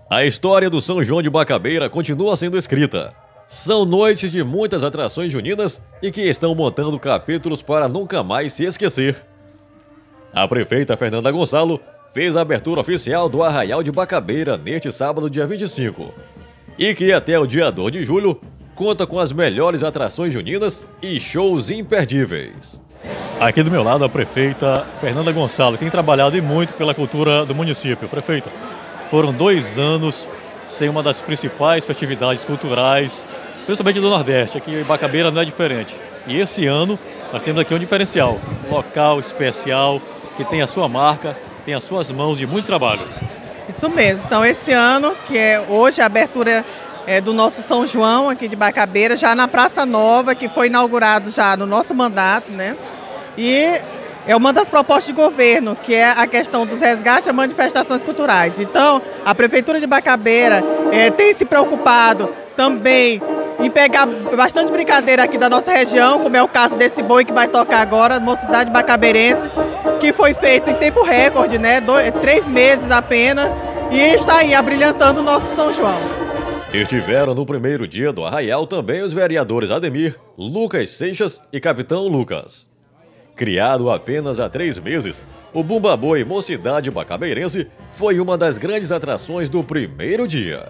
A história do São João de Bacabeira continua sendo escrita. São noites de muitas atrações juninas e que estão montando capítulos para nunca mais se esquecer. A prefeita Fernanda Gonçalo fez a abertura oficial do Arraial de Bacabeira neste sábado, dia 25, e que até o dia 2 de julho conta com as melhores atrações juninas e shows imperdíveis. Aqui do meu lado a prefeita Fernanda Gonçalo, que tem trabalhado muito pela cultura do município. Prefeita, foram 2 anos sem uma das principais festividades culturais, principalmente do Nordeste. Aqui em Bacabeira não é diferente. E esse ano nós temos aqui um diferencial, um local especial, que tem a sua marca, tem as suas mãos de muito trabalho. Isso mesmo. Então esse ano, que é hoje a abertura do nosso São João aqui de Bacabeira, já na Praça Nova, que foi inaugurado já no nosso mandato, né? E é uma das propostas de governo, que é a questão dos resgates a manifestações culturais. Então, a Prefeitura de Bacabeira tem se preocupado também em pegar bastante brincadeira aqui da nossa região, como é o caso desse boi que vai tocar agora, na Mocidade Bacabeirense, que foi feito em tempo recorde, né? 3 meses apenas, e está aí abrilhantando o nosso São João. Estiveram no primeiro dia do Arraial também os vereadores Ademir, Lucas Seixas e Capitão Lucas. Criado apenas há 3 meses, o Bumba Boi Mocidade Bacabeirense foi uma das grandes atrações do primeiro dia.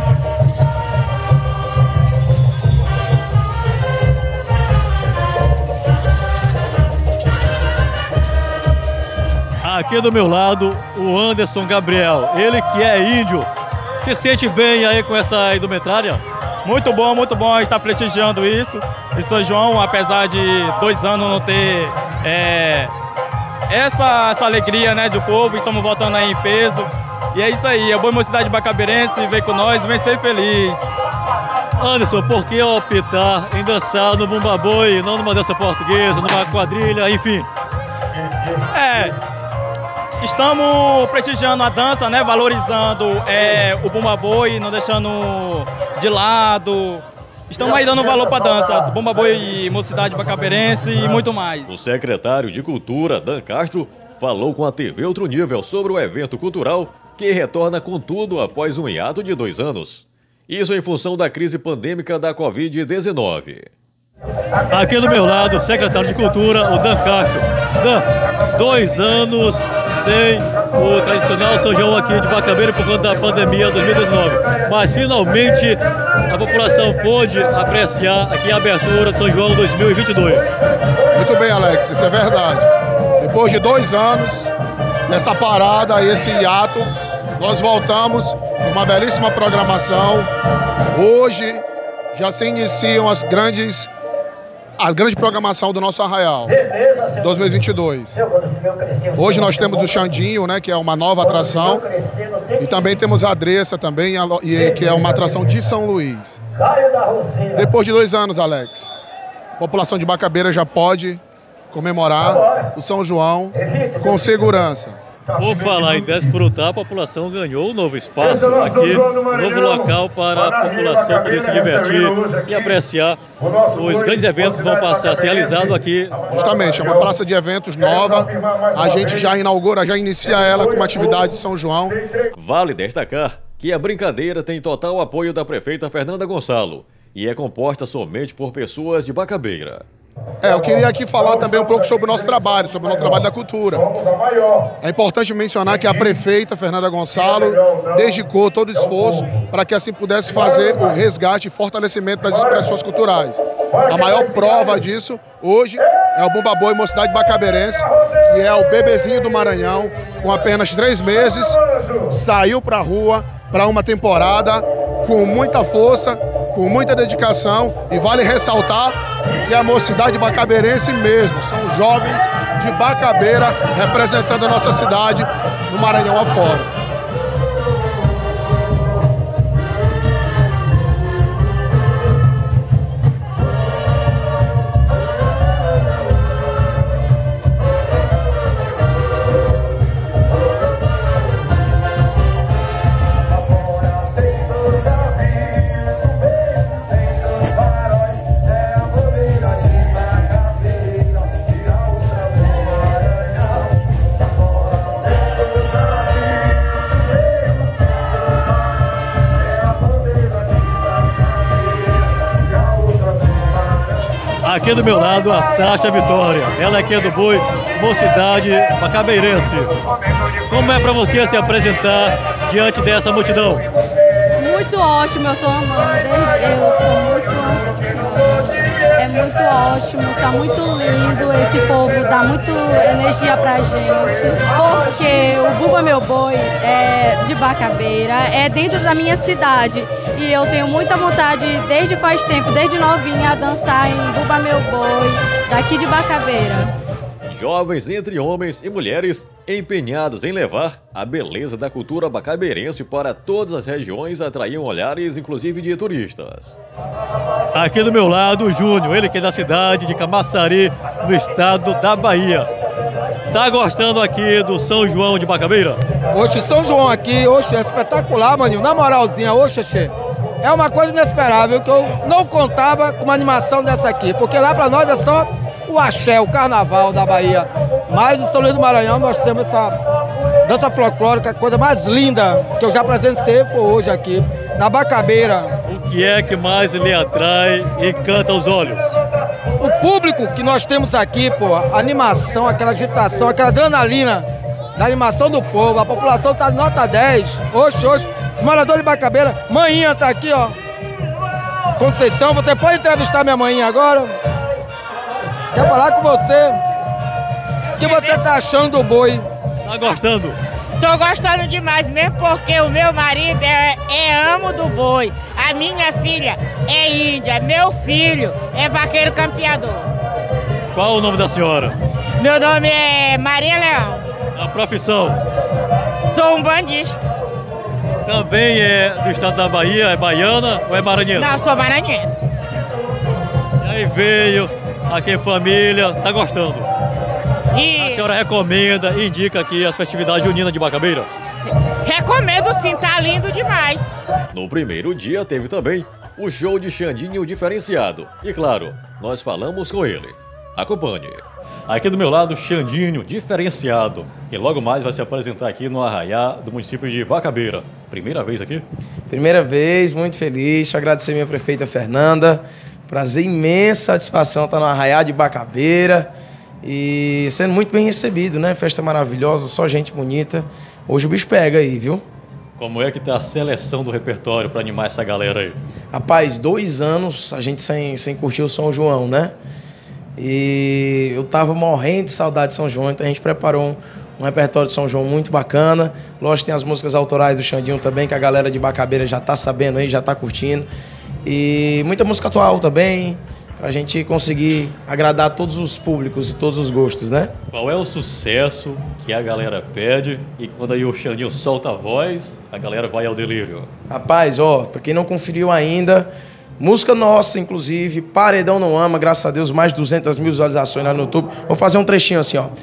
Aqui do meu lado, o Anderson Gabriel, ele que é índio. Se sente bem aí com essa indumentária? Muito bom estar prestigiando isso. E São João, apesar de 2 anos não ter essa alegria, né, do povo, estamos voltando aí em peso. E é isso aí, a Boa Mocidade Bacabeirense vem com nós, vem ser feliz. Anderson, por que optar em dançar no Bumba Boi, não numa dança portuguesa, numa quadrilha, enfim? Estamos prestigiando a dança, né, valorizando o Bumba Boi, não deixando de lado. Estamos aí dando valor para a dança, Bumba Boi, Mocidade Bacabeirense e muito mais. O secretário de Cultura, Dan Castro, falou com a TV Outro Nível sobre o evento cultural que retorna com tudo após um hiato de 2 anos. Isso em função da crise pandêmica da Covid-19. Aqui do meu lado, o secretário de Cultura, o Dan Castro. Dan, 2 anos sem o tradicional São João aqui de Bacabeira por conta da pandemia 2019. Mas finalmente a população pôde apreciar aqui a abertura do São João 2022. Muito bem, Alex, isso é verdade. Depois de 2 anos nessa parada, esse hiato, nós voltamos com uma belíssima programação. Hoje já se iniciam a grande programação do nosso Arraial 2022. Hoje nós temos o Xandinho, né, que é uma nova atração, e também temos a Adressa, também, que é uma atração de São Luís. Depois de 2 anos, Alex, a população de Bacabeira já pode comemorar o São João com segurança. Por falar em desfrutar, a população ganhou um novo espaço aqui, um novo local para a população poder se divertir e apreciar os grandes eventos que vão passar a ser realizados aqui. Justamente, é uma praça de eventos nova, a gente já inaugura, já inicia ela com uma atividade de São João. Vale destacar que a brincadeira tem total apoio da prefeita Fernanda Gonçalo e é composta somente por pessoas de Bacabeira. Eu queria aqui falar também um pouco sobre o nosso trabalho, sobre o nosso trabalho da cultura. É importante mencionar que a prefeita Fernanda Gonçalo dedicou todo o esforço para que assim pudesse fazer o resgate e fortalecimento das expressões culturais. A maior prova disso hoje é o Bumba Boi Mocidade Bacabeirense, que é o bebezinho do Maranhão, com apenas 3 meses, saiu para a rua para uma temporada com muita força, com muita dedicação, e vale ressaltar que a Mocidade Bacabeirense mesmo, são jovens de Bacabeira representando a nossa cidade no Maranhão afora. Aqui do meu lado, a Sasha Vitória. Ela aqui é do Boi, Mocidade Bacabeirense. Como é para você se apresentar diante dessa multidão? Muito ótimo, eu tô amando. É muito ótimo, tá muito lindo. Esse povo dá muito energia pra gente. Porque o Bumba Meu Boi é de Bacabeira, é dentro da minha cidade. E eu tenho muita vontade, desde faz tempo, desde novinha, a dançar em Bumba Meu Boi, daqui de Bacabeira. Jovens entre homens e mulheres empenhados em levar a beleza da cultura bacabeirense para todas as regiões atraíam olhares, inclusive de turistas. Aqui do meu lado, o Júnior, ele que é da cidade de Camaçari, no estado da Bahia. Tá gostando aqui do São João de Bacabeira? Oxe, São João aqui, oxe, é espetacular, maninho. Na moralzinha, oxe, che. É uma coisa inesperável, que eu não contava com uma animação dessa aqui, porque lá pra nós é só o axé, o carnaval da Bahia. Mas em São Luís do Maranhão nós temos essa dança folclórica, a coisa mais linda que eu já presenciei foi hoje aqui, na Bacabeira. O que é que mais lhe atrai e encanta os olhos? O público que nós temos aqui, pô, a animação, aquela agitação, aquela adrenalina da animação do povo, a população tá nota 10. Oxe, oxe, os moradores de Bacabeira, manhinha tá aqui, ó. Conceição, você pode entrevistar minha manhinha agora? Quer falar com você? O que você tá achando do boi? Tá gostando? Tô gostando demais, mesmo porque o meu marido é amo do boi. A minha filha é índia, meu filho é vaqueiro campeador. Qual o nome da senhora? Meu nome é Maria Leão. A profissão? Sou um bandista. Também é do estado da Bahia, é baiana ou é maranhense? Não, sou maranhense. E aí veio aqui em família, tá gostando? E a senhora recomenda e indica aqui as festividades juninas de Bacabeira? Recomendo sim, tá lindo demais. No primeiro dia teve também o show de Xandinho diferenciado. E claro, nós falamos com ele. Acompanhe. Aqui do meu lado, Xandinho diferenciado. E logo mais vai se apresentar aqui no Arraiá do município de Bacabeira. Primeira vez aqui? Primeira vez, muito feliz. Deixa eu agradecer a minha prefeita Fernanda. Prazer imenso, satisfação estar no Arraiá de Bacabeira. E sendo muito bem recebido, né? Festa maravilhosa, só gente bonita. Hoje o bicho pega aí, viu? Como é que tá a seleção do repertório para animar essa galera aí? Rapaz, 2 anos a gente sem curtir o São João, né? E eu tava morrendo de saudade de São João, então a gente preparou um repertório de São João muito bacana. Lógico, tem as músicas autorais do Xandinho também, que a galera de Bacabeira já tá sabendo aí, já tá curtindo. E muita música atual também, pra gente conseguir agradar todos os públicos e todos os gostos, né? Qual é o sucesso que a galera pede e quando aí o Xandinho solta a voz, a galera vai ao delírio? Rapaz, ó, pra quem não conferiu ainda, música nossa, inclusive, Paredão Não Ama, graças a Deus, mais de 200 mil visualizações lá no YouTube. Vou fazer um trechinho assim, ó.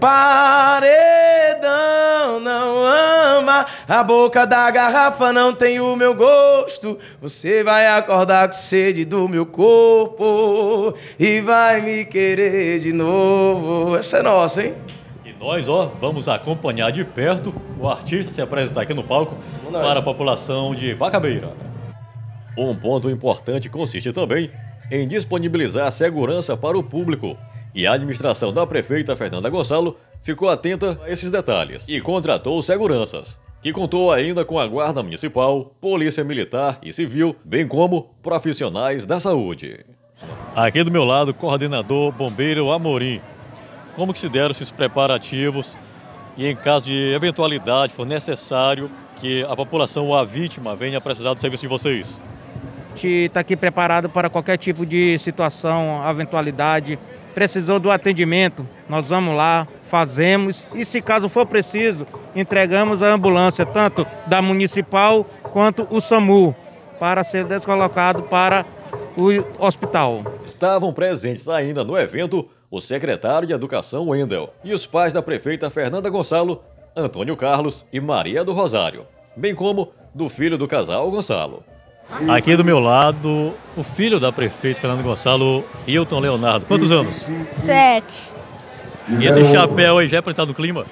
Paredão não ama, a boca da garrafa não tem o meu gosto. Você vai acordar com sede do meu corpo e vai me querer de novo. Essa é nossa, hein? E nós, ó, vamos acompanhar de perto o artista se apresentar aqui no palco para a população de Bacabeira. Um ponto importante consiste também em disponibilizar segurança para o público. E a administração da prefeita Fernanda Gonçalo ficou atenta a esses detalhes e contratou seguranças, que contou ainda com a Guarda Municipal, Polícia Militar e Civil, bem como profissionais da saúde. Aqui do meu lado, coordenador bombeiro Amorim. Como que se deram esses preparativos e em caso de eventualidade for necessário que a população ou a vítima venha precisar do serviço de vocês? A gente está aqui preparado para qualquer tipo de situação, eventualidade. Precisou do atendimento, nós vamos lá, fazemos e se caso for preciso, entregamos a ambulância, tanto da Municipal quanto o SAMU, para ser deslocado para o hospital. Estavam presentes ainda no evento o secretário de Educação Wendel e os pais da prefeita Fernanda Gonçalo, Antônio Carlos e Maria do Rosário, bem como do filho do casal Gonçalo. Aqui do meu lado, o filho da prefeita Fernanda Gonçalo, Hilton Leonardo. Quantos anos? 7. E esse chapéu aí já é pra entrar no clima?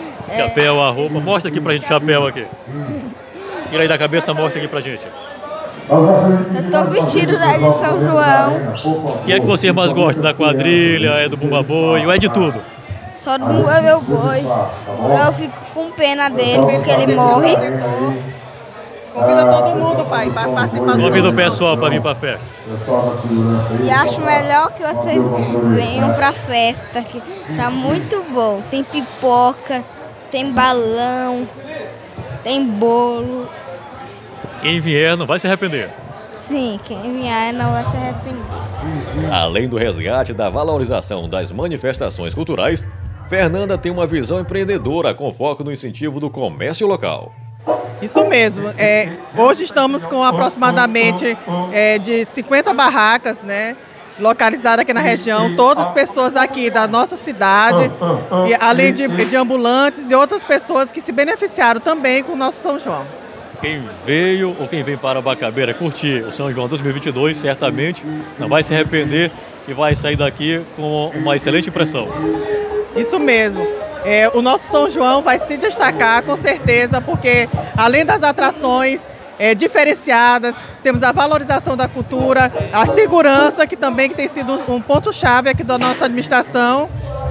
Chapéu, a roupa. Mostra aqui pra gente o chapéu aqui. Tira aí da cabeça, mostra aqui pra gente. Eu tô vestido de São João. O que é que você mais gosta da quadrilha, é do Bumba Boi, ou é de tudo? Só do Bumba meu boi. Eu fico com pena dele porque ele morre. Convida todo mundo, pai, para participar do Convida o pessoal para vir para a festa. E acho melhor que vocês venham pra festa, que tá muito bom. Tem pipoca, tem balão, tem bolo. Quem vier não vai se arrepender. Sim, quem vier não vai se arrepender. Além do resgate da valorização das manifestações culturais, Fernanda tem uma visão empreendedora com foco no incentivo do comércio local. Isso mesmo. Hoje estamos com aproximadamente de 50 barracas, né, localizadas aqui na região. Todas as pessoas aqui da nossa cidade, e além de ambulantes e outras pessoas que se beneficiaram também com o nosso São João. Quem veio ou quem vem para Bacabeira curtir o São João 2022, certamente não vai se arrepender e vai sair daqui com uma excelente impressão. Isso mesmo. O nosso São João vai se destacar com certeza, porque além das atrações diferenciadas, temos a valorização da cultura, a segurança, que também tem sido um ponto-chave aqui da nossa administração.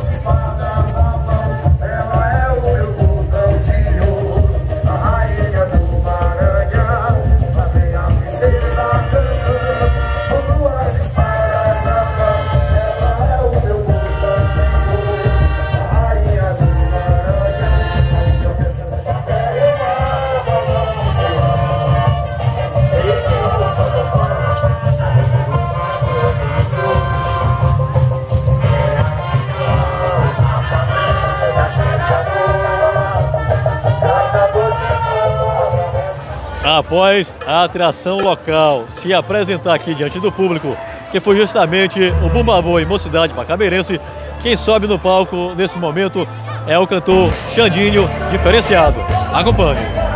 Após a atração local se apresentar aqui diante do público, que foi justamente o Bumba Boi Mocidade Bacabeirense, quem sobe no palco nesse momento é o cantor Xandinho Diferenciado. Acompanhe.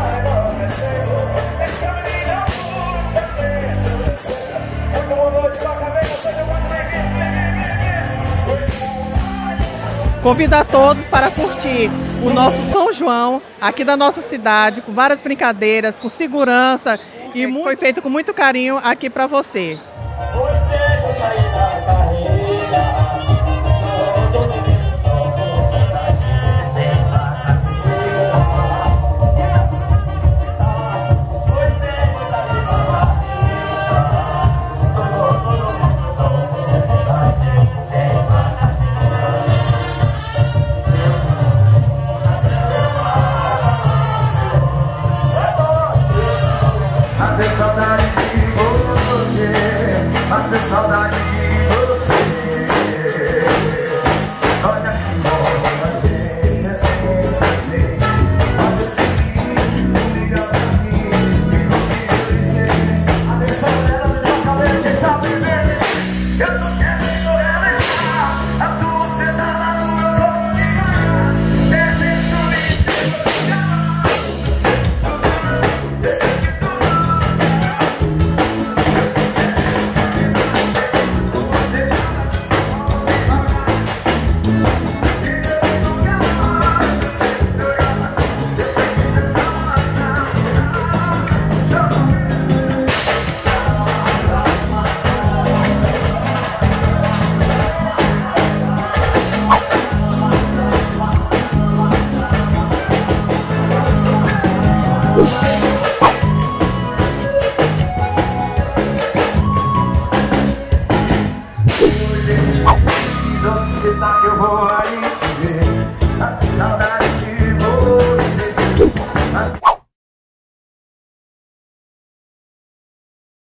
Convido a todos para curtir o nosso São João aqui da nossa cidade, com várias brincadeiras, com segurança, e foi feito com muito carinho aqui para você. Que eu vou aí te ver, a saudade.